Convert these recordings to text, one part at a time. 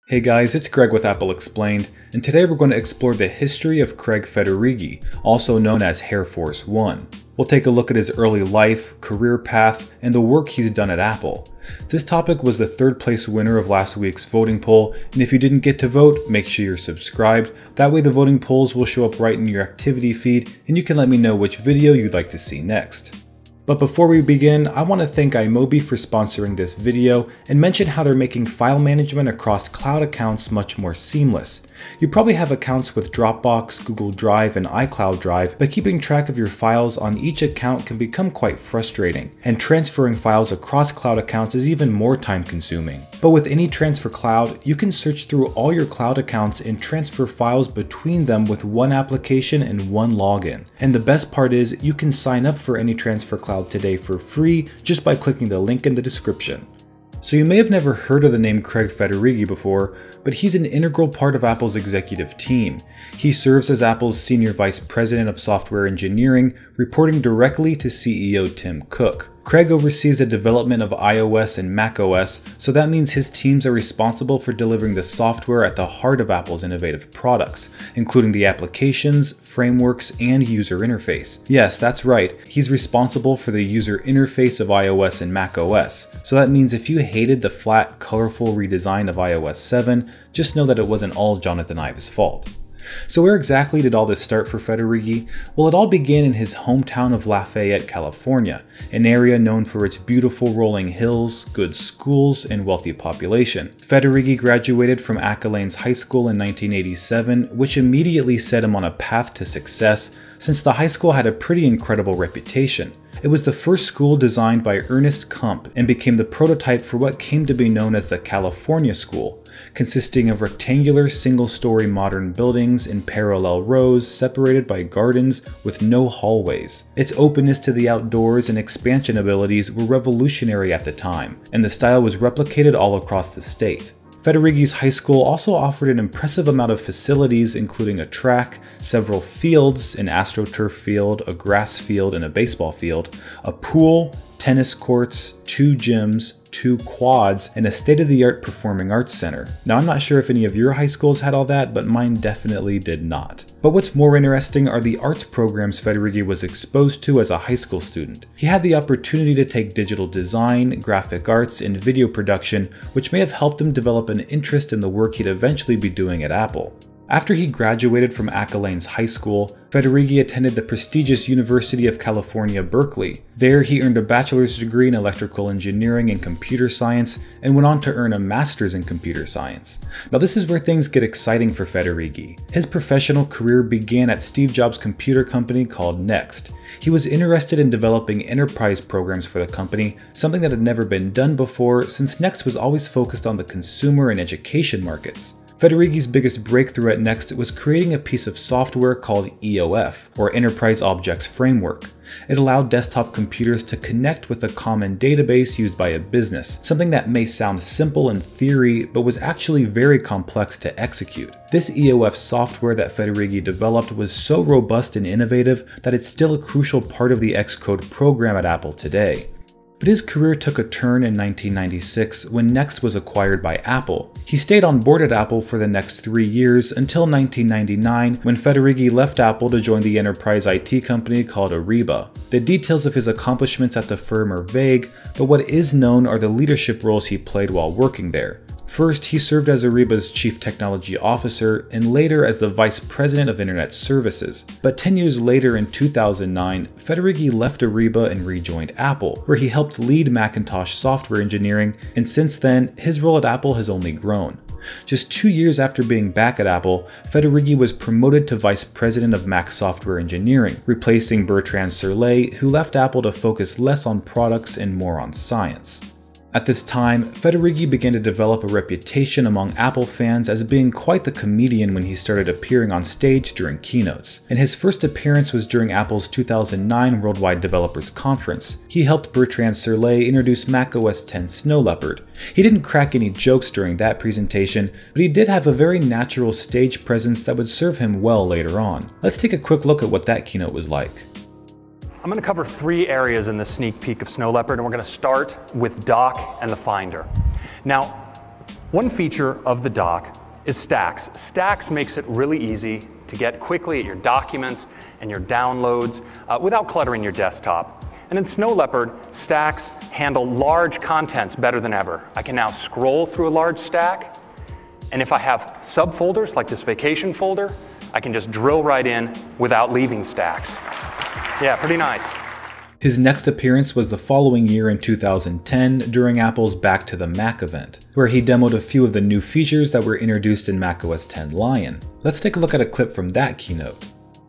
Hey guys, it's Greg with Apple Explained, and today we're going to explore the history of Craig Federighi, also known as Air Force One. We'll take a look at his early life, career path, and the work he's done at Apple. This topic was the third place winner of last week's voting poll, and if you didn't get to vote, make sure you're subscribed. That way the voting polls will show up right in your activity feed, and you can let me know which video you'd like to see next. But before we begin, I want to thank iMobi for sponsoring this video and mention how they're making file management across cloud accounts much more seamless. You probably have accounts with Dropbox, Google Drive, and iCloud Drive, but keeping track of your files on each account can become quite frustrating, and transferring files across cloud accounts is even more time consuming. But with AnyTrans for Cloud, you can search through all your cloud accounts and transfer files between them with one application and one login. And the best part is, you can sign up for AnyTrans for Cloud today for free just by clicking the link in the description. So you may have never heard of the name Craig Federighi before, but he's an integral part of Apple's executive team. He serves as Apple's Senior Vice President of Software Engineering, reporting directly to CEO Tim Cook. Craig oversees the development of iOS and macOS, so that means his teams are responsible for delivering the software at the heart of Apple's innovative products, including the applications, frameworks, and user interface. Yes, that's right, he's responsible for the user interface of iOS and macOS, so that means if you hated the flat, colorful redesign of iOS 7, just know that it wasn't all Jonathan Ive's fault. So where exactly did all this start for Federighi? Well, it all began in his hometown of Lafayette, California, an area known for its beautiful rolling hills, good schools, and wealthy population. Federighi graduated from Acalanes High School in 1987, which immediately set him on a path to success, since the high school had a pretty incredible reputation. It was the first school designed by Ernest Kump and became the prototype for what came to be known as the California School, consisting of rectangular single-story modern buildings in parallel rows separated by gardens with no hallways. Its openness to the outdoors and expansion abilities were revolutionary at the time, and the style was replicated all across the state. Federighi's high school also offered an impressive amount of facilities, including a track, several fields, an AstroTurf field, a grass field, and a baseball field, a pool, tennis courts, 2 gyms, 2 quads, and a state-of-the-art performing arts center. Now, I'm not sure if any of your high schools had all that, but mine definitely did not. But what's more interesting are the arts programs Federighi was exposed to as a high school student. He had the opportunity to take digital design, graphic arts, and video production, which may have helped him develop an interest in the work he'd eventually be doing at Apple. After he graduated from Acalanes High School, Federighi attended the prestigious University of California, Berkeley. There, he earned a bachelor's degree in electrical engineering and computer science, and went on to earn a master's in computer science. Now, this is where things get exciting for Federighi. His professional career began at Steve Jobs' computer company called Next. He was interested in developing enterprise programs for the company, something that had never been done before, since Next was always focused on the consumer and education markets. Federighi's biggest breakthrough at Next was creating a piece of software called EOF, or Enterprise Objects Framework. It allowed desktop computers to connect with a common database used by a business, something that may sound simple in theory, but was actually very complex to execute. This EOF software that Federighi developed was so robust and innovative that it's still a crucial part of the Xcode program at Apple today. But his career took a turn in 1996 when Next was acquired by Apple. He stayed on board at Apple for the next 3 years until 1999 when Federighi left Apple to join the enterprise IT company called Ariba. The details of his accomplishments at the firm are vague, but what is known are the leadership roles he played while working there. First, he served as Ariba's Chief Technology Officer and later as the Vice President of Internet Services. But 10 years later in 2009, Federighi left Ariba and rejoined Apple, where he helped lead Macintosh software engineering, and since then, his role at Apple has only grown. Just 2 years after being back at Apple, Federighi was promoted to Vice President of Mac Software Engineering, replacing Bertrand Serlet, who left Apple to focus less on products and more on science. At this time, Federighi began to develop a reputation among Apple fans as being quite the comedian when he started appearing on stage during keynotes, and his first appearance was during Apple's 2009 Worldwide Developers Conference. He helped Bertrand Serlet introduce macOS 10 Snow Leopard. He didn't crack any jokes during that presentation, but he did have a very natural stage presence that would serve him well later on. Let's take a quick look at what that keynote was like. I'm going to cover 3 areas in this sneak peek of Snow Leopard, and we're going to start with Dock and the Finder. Now, One feature of the dock is Stacks. Stacks makes it really easy to get quickly at your documents and your downloads without cluttering your desktop. And in Snow Leopard, Stacks handle large contents better than ever. I can now scroll through a large stack, and if I have subfolders like this vacation folder, I can just drill right in without leaving Stacks. Yeah, pretty nice. His next appearance was the following year in 2010 during Apple's Back to the Mac event, where he demoed a few of the new features that were introduced in macOS 10 Lion. Let's take a look at a clip from that keynote.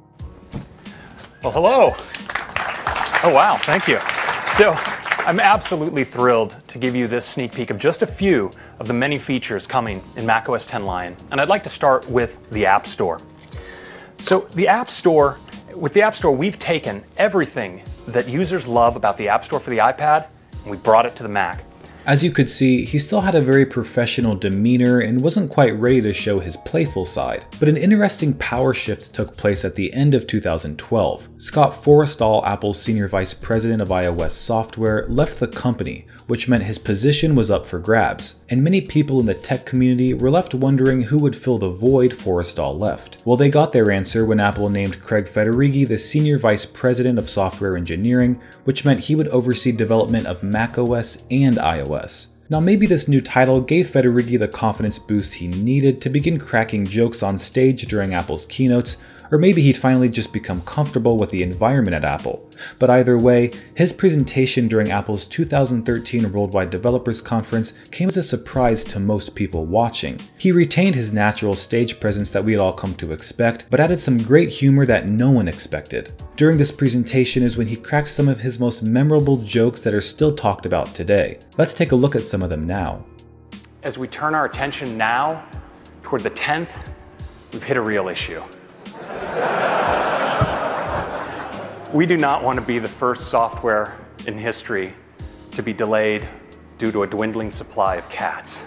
Well, hello. Oh, wow, thank you. So, I'm absolutely thrilled to give you this sneak peek of just a few of the many features coming in macOS 10 Lion. And I'd like to start with the App Store. So, the App Store, with the App Store, we've taken everything that users love about the App Store for the iPad, and we brought it to the Mac. As you could see, he still had a very professional demeanor and wasn't quite ready to show his playful side. But an interesting power shift took place at the end of 2012. Scott Forstall, Apple's senior vice president of iOS software, left the company, which meant his position was up for grabs. And many people in the tech community were left wondering who would fill the void Forstall left. Well, they got their answer when Apple named Craig Federighi the senior vice president of software engineering, which meant he would oversee development of macOS and iOS. Now maybe this new title gave Federighi the confidence boost he needed to begin cracking jokes on stage during Apple's keynotes, or maybe he'd finally just become comfortable with the environment at Apple. But either way, his presentation during Apple's 2013 Worldwide Developers Conference came as a surprise to most people watching. He retained his natural stage presence that we had all come to expect, but added some great humor that no one expected. During this presentation is when he cracked some of his most memorable jokes that are still talked about today. Let's take a look at some of them now. As we turn our attention now toward the 10th, we've hit a real issue. We do not want to be the first software in history to be delayed due to a dwindling supply of cats.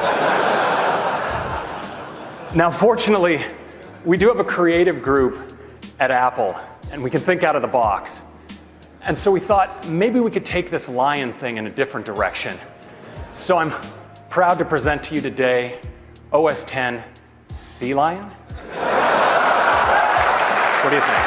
Now, fortunately, we do have a creative group at Apple, and we can think out of the box. And so we thought maybe we could take this Lion thing in a different direction. So I'm proud to present to you today OS X Sea Lion. What do you think?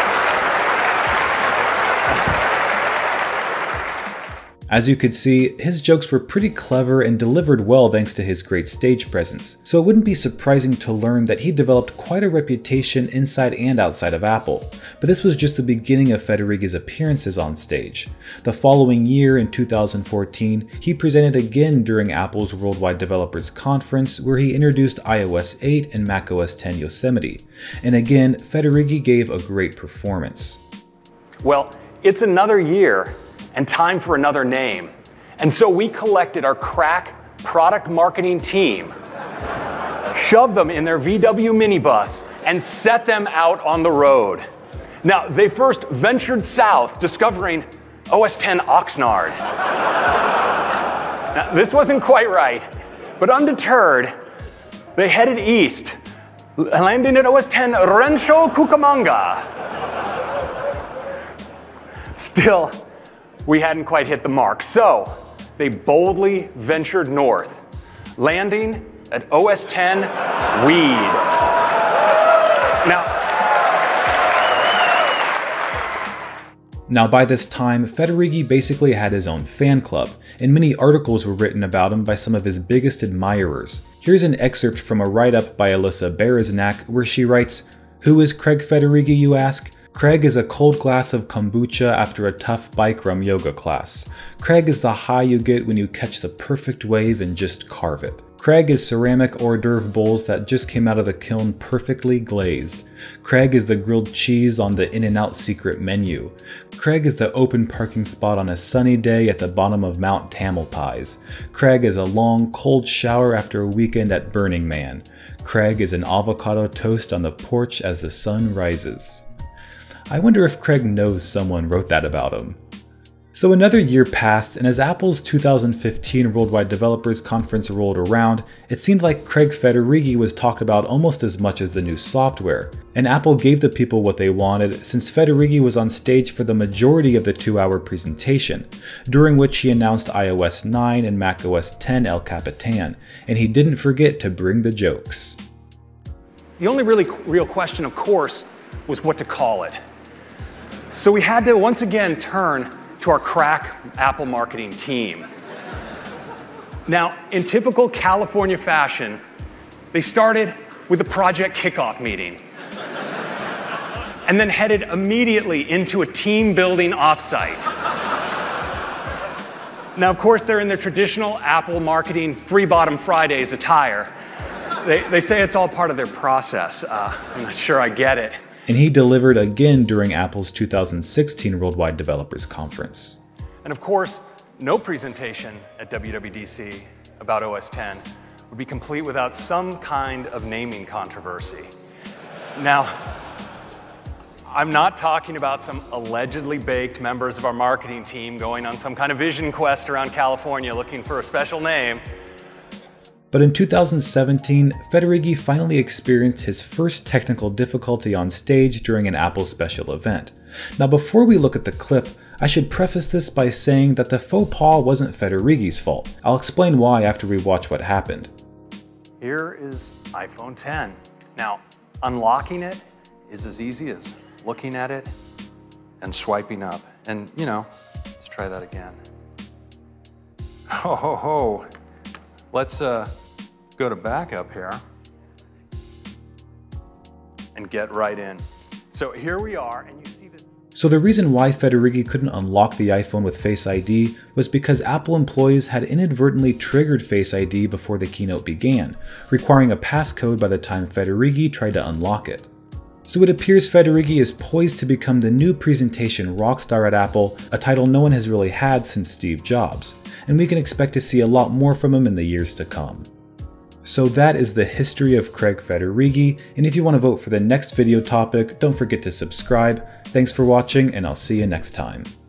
As you could see, his jokes were pretty clever and delivered well thanks to his great stage presence, so it wouldn't be surprising to learn that he developed quite a reputation inside and outside of Apple. But this was just the beginning of Federighi's appearances on stage. The following year, in 2014, he presented again during Apple's Worldwide Developers Conference, where he introduced iOS 8 and macOS 10 Yosemite. And again, Federighi gave a great performance. Well, it's another year and time for another name. And so we collected our crack product marketing team, shoved them in their VW minibus, and set them out on the road. Now, they first ventured south, discovering OS X Oxnard. Now, this wasn't quite right, but undeterred, they headed east, landing at OS X Rancho Cucamonga. Still, we hadn't quite hit the mark, so they boldly ventured north, landing at OS X Weed. Now by this time, Federighi basically had his own fan club, and many articles were written about him by some of his biggest admirers. Here's an excerpt from a write-up by Alyssa Bereznak where she writes, "Who is Craig Federighi, you ask? Craig is a cold glass of kombucha after a tough Bikram yoga class. Craig is the high you get when you catch the perfect wave and just carve it. Craig is ceramic hors d'oeuvre bowls that just came out of the kiln perfectly glazed. Craig is the grilled cheese on the In-N-Out secret menu. Craig is the open parking spot on a sunny day at the bottom of Mount Tamalpais. Craig is a long, cold shower after a weekend at Burning Man. Craig is an avocado toast on the porch as the sun rises." I wonder if Craig knows someone wrote that about him. So another year passed, and as Apple's 2015 Worldwide Developers Conference rolled around, it seemed like Craig Federighi was talked about almost as much as the new software. And Apple gave the people what they wanted, since Federighi was on stage for the majority of the 2-hour presentation, during which he announced iOS 9 and macOS 10 El Capitan, and he didn't forget to bring the jokes. The only real question, of course, was what to call it. So we had to once again turn to our crack Apple marketing team. Now, in typical California fashion, they started with a project kickoff meeting and then headed immediately into a team building offsite. Now, of course, they're in their traditional Apple marketing Free Bottom Fridays attire. They say it's all part of their process. I'm not sure I get it. And he delivered again during Apple's 2016 Worldwide Developers Conference. And of course, no presentation at WWDC about OS X would be complete without some kind of naming controversy. Now, I'm not talking about some allegedly baked members of our marketing team going on some kind of vision quest around California looking for a special name. But in 2017, Federighi finally experienced his first technical difficulty on stage during an Apple special event. Now before we look at the clip, I should preface this by saying that the faux pas wasn't Federighi's fault. I'll explain why after we watch what happened. Here is iPhone X. Now, unlocking it is as easy as looking at it and swiping up. And, you know, let's try that again. Ho, ho, ho. Let's go to backup here and get right in. So here we are, and you see this. So the reason why Federighi couldn't unlock the iPhone with Face ID was because Apple employees had inadvertently triggered Face ID before the keynote began, requiring a passcode by the time Federighi tried to unlock it. So it appears Federighi is poised to become the new presentation rockstar at Apple, a title no one has really had since Steve Jobs, and we can expect to see a lot more from him in the years to come. So that is the history of Craig Federighi, and if you want to vote for the next video topic, don't forget to subscribe. Thanks for watching, and I'll see you next time.